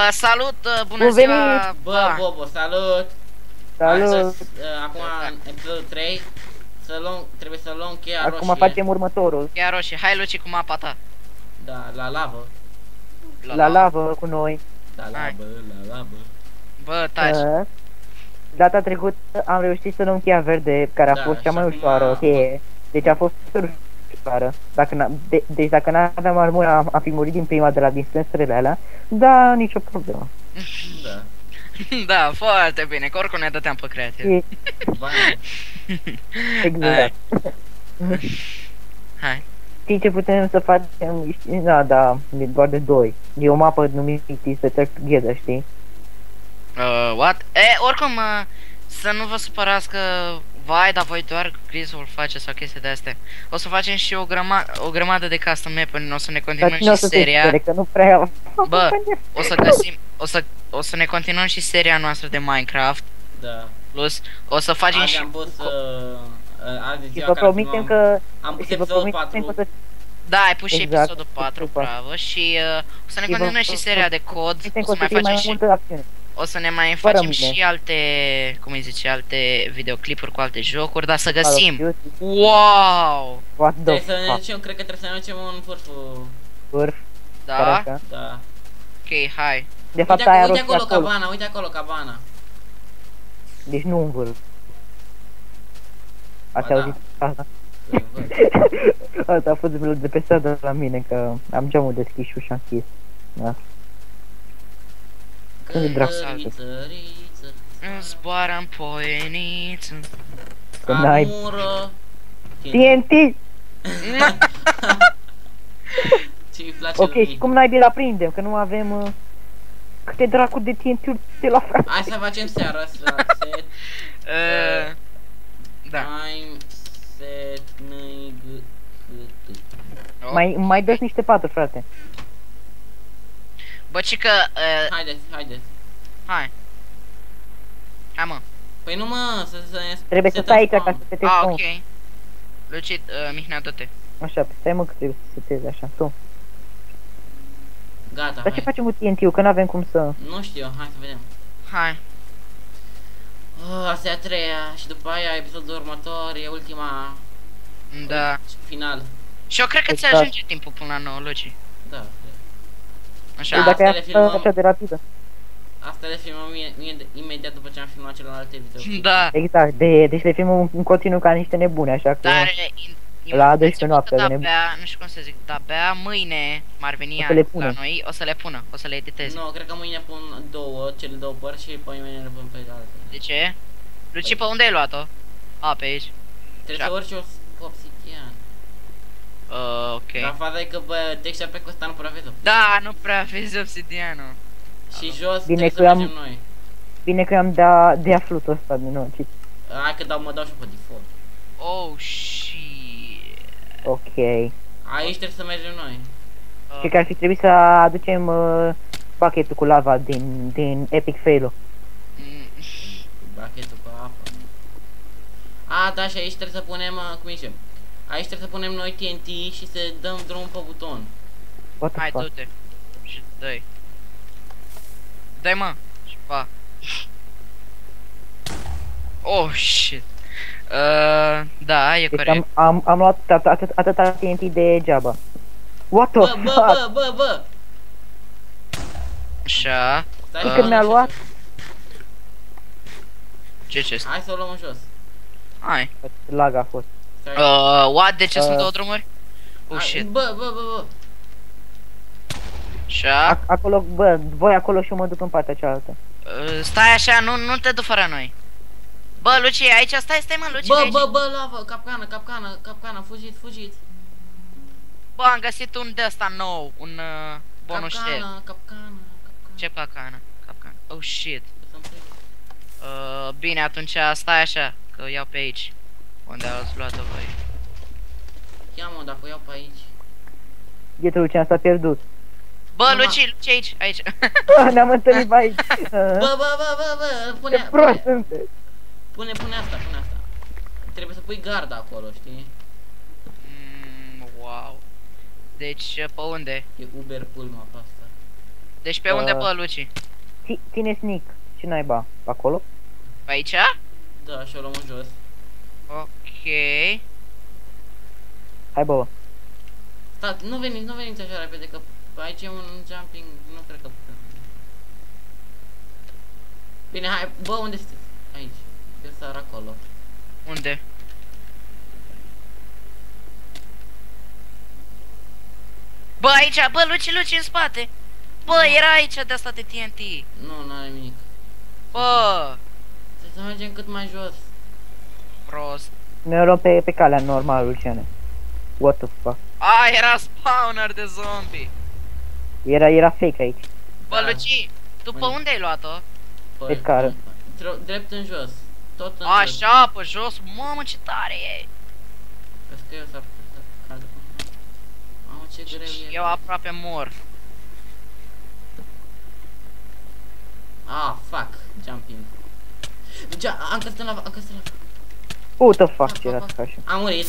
Salut, bună ziua! Bă, Bobo, salut! Salut! Acum, în episodul 3, trebuie să luăm cheia roșie. Acum facem următorul. Cheia roșie, hai Luci cu mapa ta. Da, la lavă. La lavă cu noi. La lavă, la lavă. Bă, taci. Data trecută am reușit să luăm cheia verde, care a Da, fost cea mai și acum ușoară cheie. Deci a fost ușoară. Deci dacă n-aveam armură, am fi murit din prima de la distanțele alea. Da, nicio problemă. Da. Da, foarte bine, că oricum ne dăteam pe creativ. Bani. Exact. Hai. Știi ce putem să facem? Da, e doar de 2. E o mapă numită Attack Together, știi? What? Oricum, să nu vă supărați că vai, dar voi doar Grizul face sau chestii de astea. O să facem și o grămadă de custom map, o să ne continuăm și seria. Că nu prea... Bă, o să găsim, o să ne continuăm și seria noastră de Minecraft. Da. Plus, o să facem Azi și... am pus, azi e Și ziua vă care promitem că... am pus și vă episodul promitem 4. că o să... Da, ai pus și Exact, episodul 4, bravo, și o să ne Și vă- continuăm și seria de cod, promitem o că să mai fie facem și... multă acțiune. O să ne mai Fără facem mine. și alte, cum îi zice, alte videoclipuri cu alte jocuri, dar să Call of găsim. Duty. Wow! What the Trebuie să ne fuck? ducem, cred că trebuie să ne ducem în vârful. Vârf. Da? Caraca. Da. Ok, hai. De fapt Uite, aia uite roșie acolo acolo. cabana, uite acolo cabana. Deci nu un vârf. Ați Ba da. auzit asta? Văd, văd. Asta a fost de pe stradă la mine, că am geamul deschis și ușa închis. Da. Când e dracu? Călăriță, riță, Zboară-n poieniță. Că n-ai... amură. TNT! Ce-i place Ok, și cum naibii la prindem? Că nu avem... câte dracu de TNT-uri de la frate. Hai să facem seara, set, Da. time, set, nig, Mai dă niște patru, frate. Bă, cică, Haideți, haideți. hai. Hai, mă. Păi nu mă, să ne Trebuie să setăm stai aici ca spawn. să setezi Ah, spawn. ok. Lucid, Mihnea, dă-te. Așa, pe stai mă că trebuie să setezi așa, tu. Gata, Dar ce hai. facem cu TNT-ul? Că n-avem cum să... Nu știu, hai să vedem. Hai. Asta e a treia și după aia episodul următor e ultima Da. final. Și eu cred că ți Exact. ajunge timpul până la 9, Luci. Da. Așa. Da. Dacă asta le e filmăm. așa de rapidă. Asta le filmăm imediat după ce am filmat celelalte video. Da. Exact, deci le filmăm în continuu ca niște nebune, așa că... Dar La 12 noaptea, de nebun. abia, nu știu cum să zic, dar abia mâine m-ar veni O să le la pună. noi, o să le pună, o să le editez. Nu, cred că mâine pun cele două părți și pe mâine le pun pe alte. De ce? Luci, pe unde ai luat-o? A, pe aici. Trebuie să urci obsidian. Ok. Dar faza e că pe textura pe Costa nu prea vezi. Da, nu prea vezi obsidianul. Și jos Bine trebuie că să am- mergem noi. Bine că am de aflut ăsta din nou, ci... Hai că mă dau și pe default. Oh, shit. Ok. Aici trebuie să mergem noi. Și că ar fi trebuit să aducem pachetul cu lava din Epic Fail-ul. Bachetul cu apă. A, da, și aici trebuie să punem, cum zice? Aici trebuie să punem noi TNT și să dăm drumul pe buton. What the Hai, fuck? du-te. Și dă-i. Dă-i, mă. Și pa. Oh, shit. Da, e Deci corect. am luat atâta TNT degeaba. What the Bă, fuck? bă! Așa. Stai Și să când luăm mi-a în luat? jos. Ce este? Hai să o luăm în jos. Hai. Lag a fost. Stai. What? De ce sunt două drumuri? Oh, Hai, shit. Bă. Așa. Acolo, bă, voi acolo și eu mă duc în partea cealaltă. Stai așa, nu te du fără noi. Bă, Luci, aici, stai, mă, Luci, aici. Bă, lavă, capcană, fugiți. Bă, am găsit un de ăsta nou, un bonus shell. Capcană. Ce capcană? Capcană. Oh, shit. Bine, atunci stai așa, că o iau pe aici. Unde ați luat-o voi? Ia mă, dacă o iau pe aici. Ghetul Lucian s-a pierdut. Bă, Nu, Luci, aici, aici. Ne-am întâlnit pe aici. Bă, Ce prost sunteți. pune asta. Trebuie să pui garda acolo, știi? Wow. Deci, pe unde? E Uber Pullman pe asta. Deci pe unde, bă, Luci? Ține sneak. Ce naiba? Acolo? Pe aici? Da, și o luăm în jos. Ok. Hai, bă. Stat, nu veniți așa repede, că aici e un jumping, nu cred că putem. Bine, hai, bă, unde sunteți? Aici. Eu sar acolo. Unde? Bă, aici, bă, Luci în spate. Bă, era aici de asta de TNT. Nu, n-are nimic. Bă, Trebuie să mergem cât mai jos. prost. Ne luăm pe calea normală, Luciane. What the fuck? A, era spawner de zombie. Era fake aici. Bă, Da. Luci, tu pe Unde? unde ai luat-o? Pe scară. Drept în jos. Tot în jos. Așa, pe jos. Mamă, ce tare e. Vezi că eu s-ar putea să cadă. Mamă, ce greu e. Eu aproape mor. Ah, fuck. Jumping. Am căzut în lava, am căzut în lava. What the fuck, ce era asta așa? Am murit.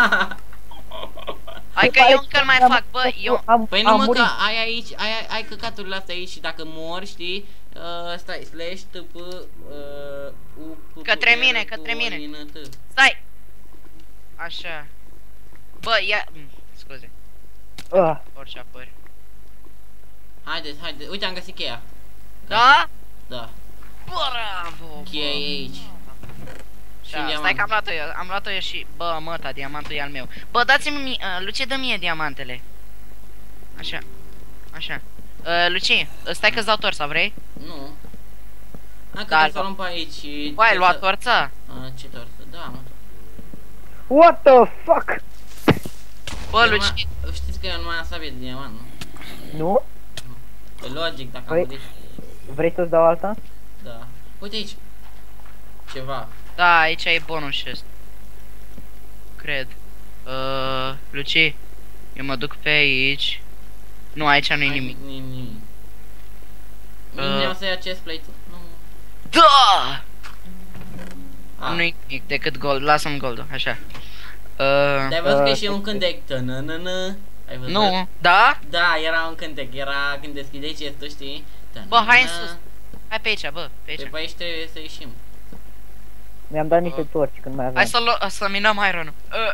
Hai că eu încă mai fac, bă, eu... Păi nu mă, că ai căcaturile astea aici și dacă mor, știi, stai, slash, tp, u, Către mine, către mine. Stai! Așa. Bă, ia... Scuze, orice apări. Haideți, uite, am găsit cheia. Da? Da, Bravo! cheia e aici. Și Da, un stai că diamant. am luat-o eu și... Bă, măta, diamantul e al meu. Bă, dați-mi... Lucie, dă mie diamantele. Așa. Așa. Lucie, stai că-ți dau torța, vrei? Nu. Hai că Da, trebuie să o luăm pe aici și... Bă, ai luat torța? Ce torță? Da, mă. What the fuck? Bă, Eu Lucie... știți că eu nu mai am sabie de diamant, nu? Nu? E logic dacă am Păi- murit. Vrei să-ți dau alta? Da. Uite aici. Ceva. Da, aici e bonus ăsta. Cred. Lucie, eu mă duc pe aici. Nu, aici nu-i nimic. Nimic. Mine o să ia chest plate-ul. Nu. Da! Ah. Nu-i nimic decât gold, lasă-mi gold așa. Dar ai văzut că e și un cântec. Tănănănă. Ai văzut? Nu, da? Da, era un cântec. Era când deschideai chestul, știi? Bă, hai în sus. Hai pe aici, bă, pe aici. Pe aici trebuie să ieșim. Mi-am dat niște torci când mai aveam. Hai să minăm iron-ul.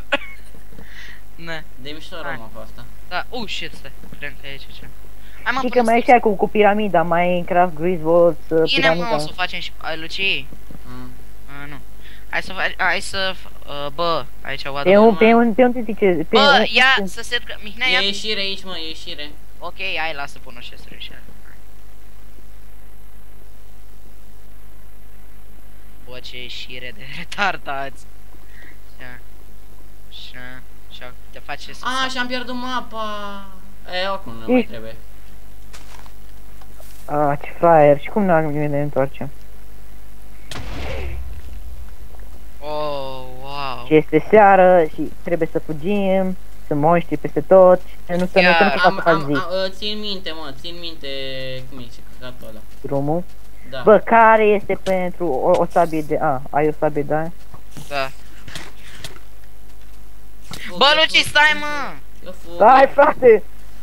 Ne, De mișto Hai. Roma pe asta. da, shit, stai, cred că e aici ceva. Hai mă, Știi că mai e și aia cu piramida, Minecraft, Griswold, bine mă, piramida. o să facem și... Lucie? Mm. Nu. Hai să... Bă, aici o Pe adun. unde zice? Pe Bă, ia să se... Mihnea, E ia... ieșire aici, mă, e ieșire. Ok, hai, lasă pun o șestru și Bă, ce ieșire de retardați. Așa, te face să... Ah, și-am pierdut mapa. Oricum nu mai trebuie. Ce fraier, și cum n-am nimeni de întoarce? Oh, wow. Și este seară și trebuie să fugim, sunt monștri peste tot, și nu să ne Ia, să facă zi Țin minte, mă, țin minte cum e căcatul ăla. drumul. Da. Bă, care este pentru o sabie de... ai o sabie de aia? Da. Fug, Bă, eu Luci, fug, stai, eu mă! fug, eu fug. Hai, frate!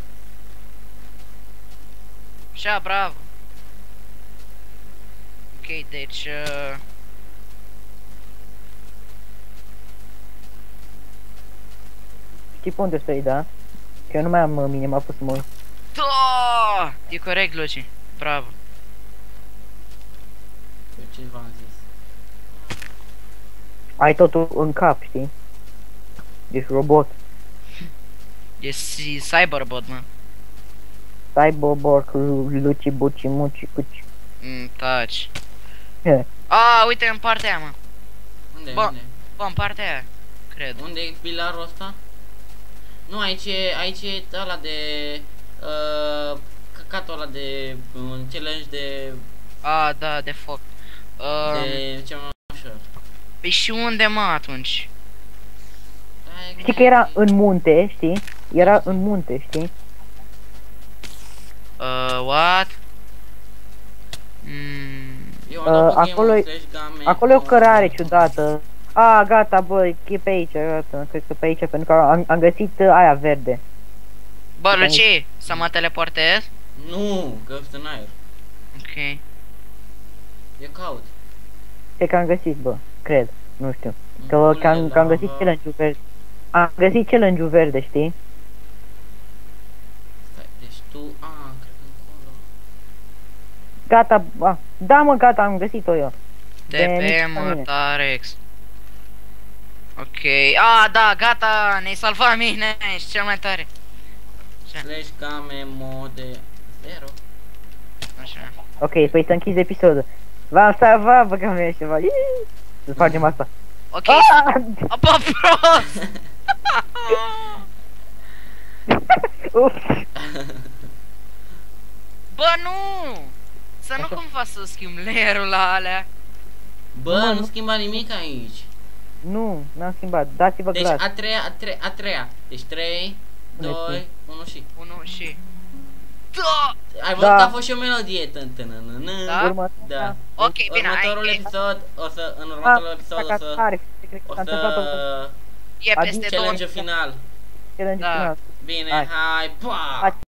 Așa, bravo. Ok, deci... Știi pe unde să-i da? Că eu nu mai am minimapul să mă uit. Da! E corect, Luci. Bravo. Eu ce v-am zis? Ai totul în cap, știi? Ești robot. E cyberbot, mă. Cyborg, luci, buci, muci, cuci. Taci. He. Uite, în partea aia, mă. Unde, Bă. unde? Bă, în partea aia. Cred. Unde e pilarul ăsta? Nu, aici e ăla de... căcatul ăla de... challenge de... Da, de foc. de ce mai ușor. Păi și unde, mă, atunci? Știi că era în munte, știi? Era în munte, știi? What? Eu am dat pe acolo Game e- of Slash Game, Acolo e o cărare ciudată. Gata, bă, e pe aici, gata, cred că pe aici, pentru că am găsit aia verde. Bă, Luci, să mă teleportez? Nu, găsit în aer. Ok. Eu caut. Ce că am găsit, bă, cred, nu știu. Că am găsit challenge-ul verde. Am găsit challenge-ul verde, știi? Stai, deci tu... cred că încolo. Gata, da mă, gata, am găsit-o eu. TP Mătarex. Ok. Da, gata, ne-ai salvat mine, ești cel mai tare. Slash game mode 0. Așa. Ok, păi să închizi episodul. V-am salvat, bă, că mi-e ceva. Să facem asta. Ok. Apa prost! Uf. Bă, nu! Să nu cumva să schimb layer-ul la alea. Bă, nu schimba nimic aici. Nu, n-am schimbat, dați-vă Deci glas. a treia. Deci 3, 2, 1 și. 1 și... Da! Ai văzut Da. că a fost și o melodie. Da? Da. Ok, bine, Următorul hai. episod, în următorul episod o să... O să... E peste Adică două. Challenge final. Challenge Da. final. Bine, Hai. hai, pa! Hai.